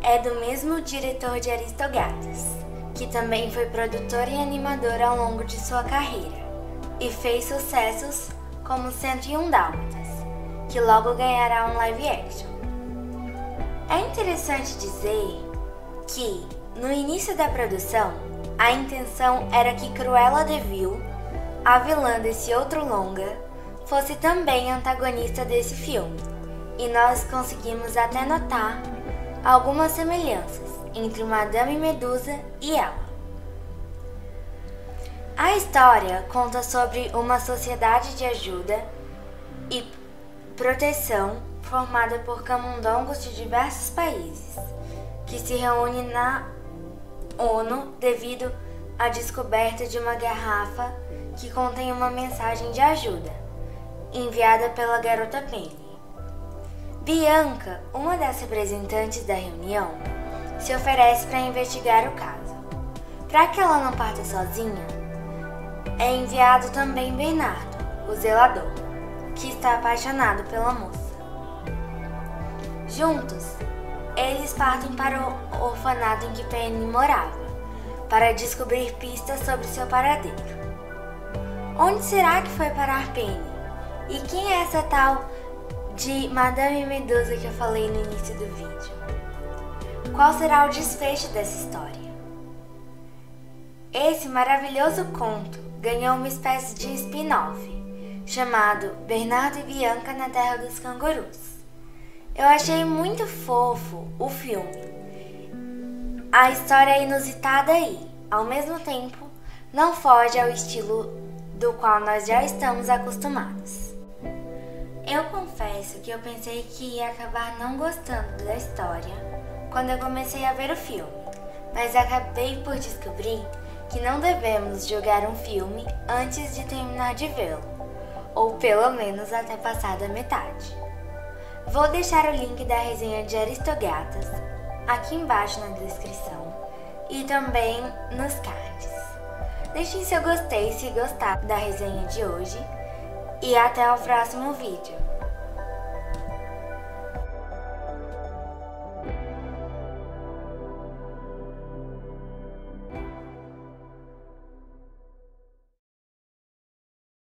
é do mesmo diretor de Aristogatas, que também foi produtor e animador ao longo de sua carreira, e fez sucessos como 101 Dálmatas, que logo ganhará um live action. É interessante dizer que, no início da produção, a intenção era que Cruella de Vil, a vilã desse outro longa, fosse também antagonista desse filme, e nós conseguimos até notar algumas semelhanças entre Madame Medusa e ela. A história conta sobre uma sociedade de ajuda e proteção formada por camundongos de diversos países, que se reúne na ONU devido à descoberta de uma garrafa que contém uma mensagem de ajuda, enviada pela garota Penny. Bianca, uma das representantes da reunião, se oferece para investigar o caso. Para que ela não parta sozinha, é enviado também Bernardo, o zelador, que está apaixonado pela moça. Juntos, eles partem para o orfanato em que Penny morava, para descobrir pistas sobre seu paradeiro. Onde será que foi parar Penny? E quem é essa tal de Madame Medusa que eu falei no início do vídeo? Qual será o desfecho dessa história? Esse maravilhoso conto ganhou uma espécie de spin-off, chamado Bernardo e Bianca na Terra dos Cangurus. Eu achei muito fofo o filme. A história é inusitada e, ao mesmo tempo, não foge ao estilo do qual nós já estamos acostumados. Eu confesso que eu pensei que ia acabar não gostando da história quando eu comecei a ver o filme, mas acabei por descobrir que não devemos julgar um filme antes de terminar de vê-lo, ou pelo menos até passar da metade. Vou deixar o link da resenha de Aristogatas aqui embaixo na descrição e também nos cards. Deixem seu gostei se gostar da resenha de hoje e até o próximo vídeo.